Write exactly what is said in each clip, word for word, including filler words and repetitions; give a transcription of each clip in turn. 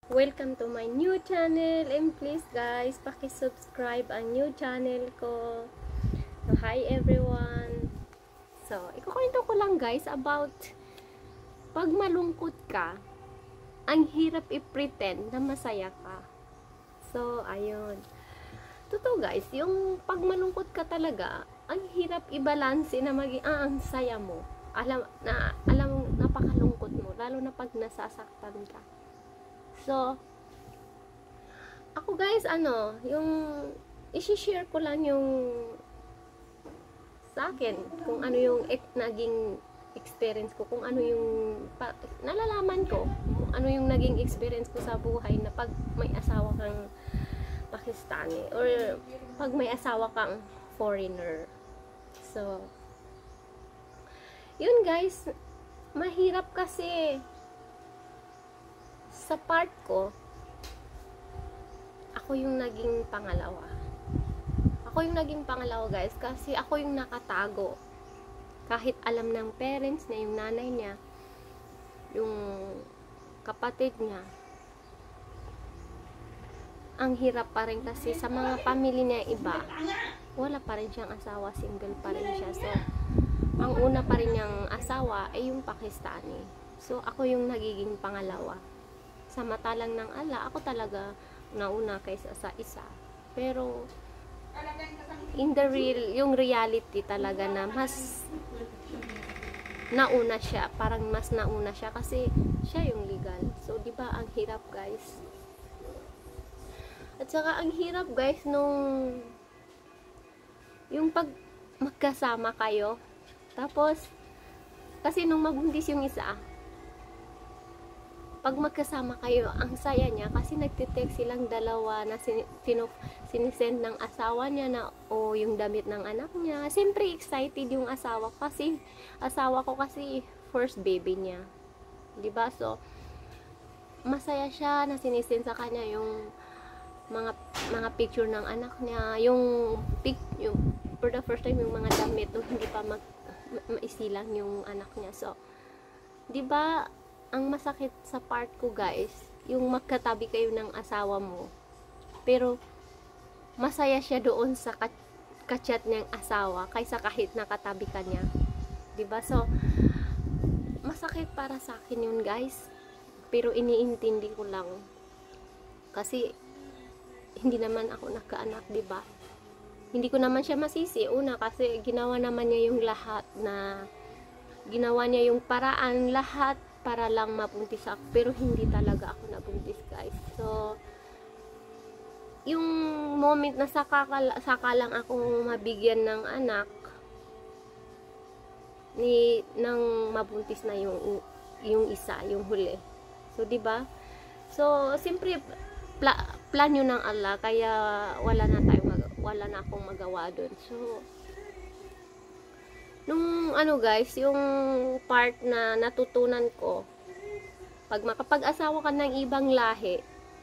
Welcome to my new channel, and please guys, paki-subscribe ang new channel ko. So, hi everyone. So, ikukwento ko lang guys about pag malungkot ka, ang hirap i-pretend na masaya ka. So, ayun. Totoo guys, yung pag malungkot ka talaga, ang hirap i-balance na maging ah, ang saya mo. Alam na alam napakalungkot mo, lalo na pag nasasaktan ka. So, ako guys, ano, yung i-share ko lang yung sa akin, kung ano yung ek, naging experience ko, kung ano yung pa, nalalaman ko, kung ano yung naging experience ko sa buhay na pag may asawa kang Pakistani or pag may asawa kang foreigner. So, yun guys, mahirap kasi sa part ko, ako yung naging pangalawa. Ako yung naging pangalawa guys, kasi ako yung nakatago. Kahit alam ng parents na yung nanay niya, yung kapatid niya, ang hirap pa rin kasi sa mga pamilya niya iba, wala pa rin siyang asawa, single pa rin siya. So, ang una pa rin niyang asawa ay yung Pakistani. So, ako yung nagiging pangalawa. Sa mata lang ng ala, ako talaga nauna kaysa sa isa. Pero, in the real, yung reality talaga na mas nauna siya. Parang mas nauna siya kasi siya yung legal. So, di ba ang hirap guys? At saka ang hirap guys nung yung pag magkasama kayo. Tapos, kasi nung mabuntis yung isa, pag magkasama kayo, ang saya niya kasi nagtitext silang dalawa na sin sinisend ng asawa niya na o yung damit ng anak niya. Siyempre excited yung asawa kasi asawa ko kasi first baby niya. 'Di ba? So masaya siya na sinisend sa kanya yung mga mga picture ng anak niya, yung pic yung for the first time yung mga damit nung hindi pa mag maisilang yung anak niya. So 'di ba? Ang masakit sa part ko guys, yung magkatabi kayo ng asawa mo, pero masaya siya doon sa kachat niyang asawa kaysa kahit nakatabi ka niya, diba? So masakit para sa akin yun guys, pero iniintindi ko lang kasi hindi naman ako nagkaanak, diba? Hindi ko naman siya masisi. Una kasi ginawa naman niya yung lahat na ginawa niya yung paraan lahat para lang mabuntis ako, pero hindi talaga ako nabuntis guys. So yung moment na saka, saka lang ako mabigyan ng anak ni nang mabuntis na yung yung isa, yung huli. So 'di ba? So siyempre pla, plan yun ng Allah, kaya wala na tayong wala na akong magawa doon. So nung ano guys, yung part na natutunan ko, pag makapag-asawa ka ng ibang lahi,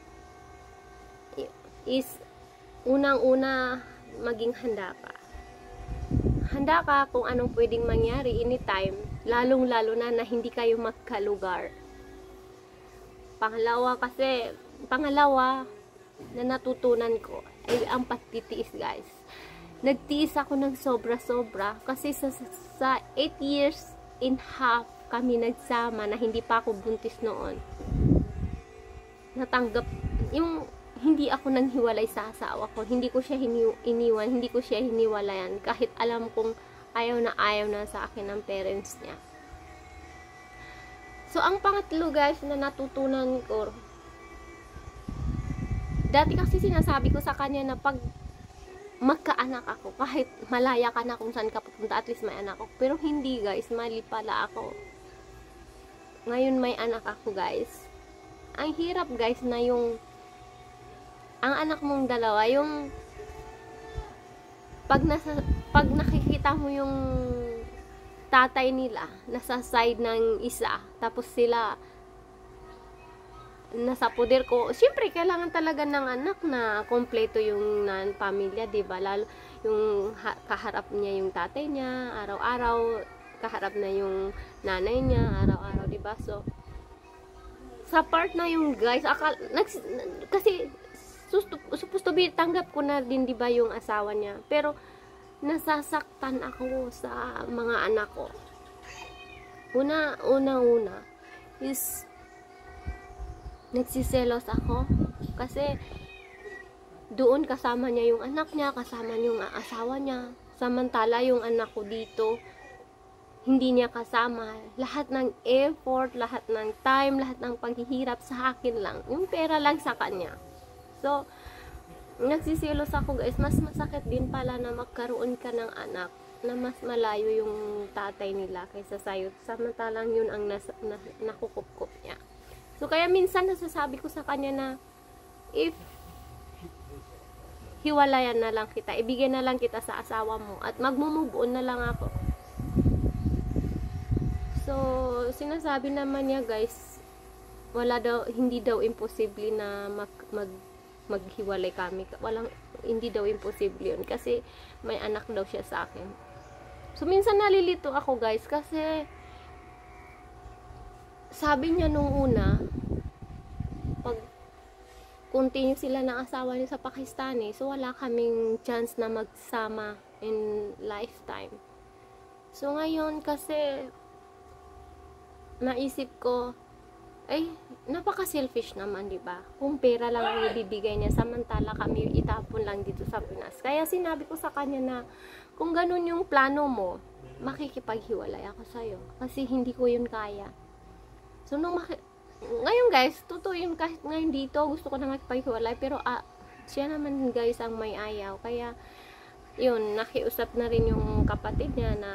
is unang-una maging handa ka. Handa ka kung anong pwedeng mangyari anytime, lalong-lalo na na hindi kayo magkalugar. Pangalawa kasi, pangalawa na natutunan ko ay ang pagtitiis guys. Nagtiis ako ng sobra-sobra kasi sa, sa eight years and half kami nagsama na hindi pa ako buntis noon. Natanggap, yung hindi ako nanghiwalay sa asawa ko, hindi ko siya hini, iniwan, hindi ko siya hiniwalayan kahit alam kong ayaw na ayaw na sa akin ng parents niya. So, ang pangatlo guys na natutunan ko, dati kasi sinasabi ko sa kanya na pag magkaanak ako, kahit malaya ka na kung saan ka pupunta, at least may anak ako. Pero hindi guys, mali pala ako. Ngayon may anak ako guys. Ang hirap guys na yung ang anak mong dalawa, yung pag, nasa, pag nakikita mo yung tatay nila nasa side ng isa, tapos sila nasa poder ko, syempre kailangan talaga ng anak na kompleto yung nan pamilya, diba? Lalo yung ha kaharap niya yung tatay niya, araw-araw kaharap na yung nanay niya, araw-araw, diba? So sa part na yung guys, akal, nags, kasi susto, supposed to be, tanggap ko na din, di ba, yung asawa niya. Pero, nasasaktan ako sa mga anak ko. Una, una, una, is, nagsiselos ako. Kasi, doon kasama niya yung anak niya, kasama niya yung asawa niya. Samantala, yung anak ko dito, hindi niya kasama. Lahat ng effort, lahat ng time, lahat ng paghihirap sa akin lang. Yung pera lang sa kanya. So, nagsisilos ako guys. Mas masakit din pala na magkaroon ka ng anak na mas malayo yung tatay nila kaysa sa'yo. Samantalang yun ang nas, na, nakukupkup niya. So, kaya minsan nasasabi ko sa kanya na if hiwalayan na lang kita, ibigay na lang kita sa asawa mo at magmumove on na lang ako. So, sinasabi naman niya guys, wala daw, hindi daw imposible na mag, mag, maghiwalay kami. Walang, hindi daw imposible yun. Kasi, may anak daw siya sa akin. So, minsan nalilito ako guys, kasi, sabi niya nung una, pag, continue sila ng asawa niya sa Pakistan eh, so wala kaming chance na magsama in lifetime. So, ngayon kasi, naisip ko, ay, napaka-selfish naman, di ba? Kung pera lang ang ibibigay niya, samantala kami itapon lang dito sa Pinas. Kaya sinabi ko sa kanya na, kung ganun yung plano mo, makikipaghiwalay ako sa'yo. Kasi hindi ko yun kaya. So, nung maki- ngayon guys, totoo yun, kahit ngayon dito, gusto ko na makipaghiwalay, pero ah, siya naman guys ang may ayaw. Kaya, yun, nakiusap na rin yung kapatid niya na,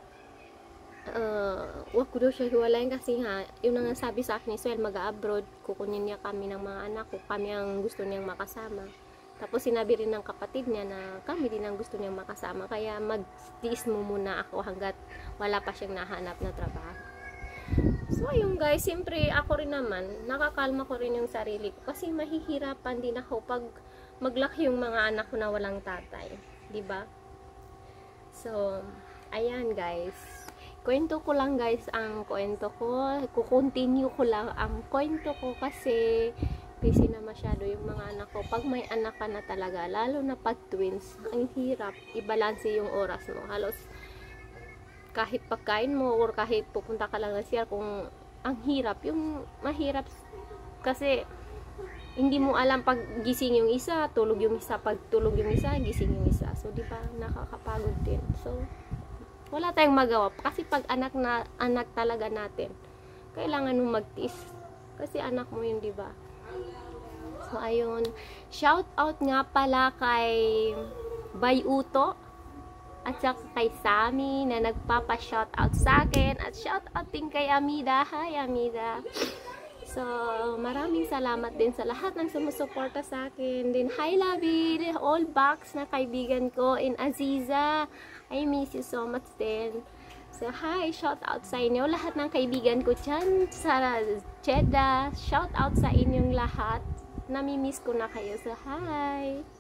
Uh, wag ko daw siya hiwalayin kasi nga, yun ang sabi sa akin ni Swell, mag-abroad, kukunin niya kami ng mga anak ko, kami ang gusto niyang makasama. Tapos sinabi rin ng kapatid niya na kami din ang gusto niyang makasama, kaya mag-tiis mo muna ako hanggat wala pa siyang nahanap na trabaho. So ayun guys, siyempre ako rin naman, nakakalma ko rin yung sarili ko kasi mahihirapan din ako pag maglaki yung mga anak ko na walang tatay, di ba? So, ayan guys. Kwento ko lang guys ang kwento ko. Kukontinue ko lang ang kwento ko kasi busy na masyado yung mga anak ko. Pag may anak ka na talaga, lalo na pag twins, ang hirap i-balance yung oras mo. Halos kahit pagkain mo or kahit pupunta ka lang na siya, kung ang hirap, yung mahirap kasi hindi mo alam pag gising yung isa, tulog yung isa, pag tulog yung isa, gising yung isa. So, di ba, nakakapagod din. So, wala tayong magawa kasi pag anak na anak talaga natin, kailangan mo magtiis kasi anak mo yun, di ba? So ayun, shout out nga pala kay Bayuto at saka kay Sammy na nagpapa shout out sa akin, at shout out din kay Amida. Hi Amida. So maraming salamat din sa lahat ng sumusuporta sa akin. Din hi Labi, all backs na kaibigan ko in Aziza. I miss you so much din. So, hi, shout out sa inyo. Lahat ng kaibigan ko dyan sa Jeddah. Shout out sa inyong lahat. Namimiss ko na kayo. So, hi!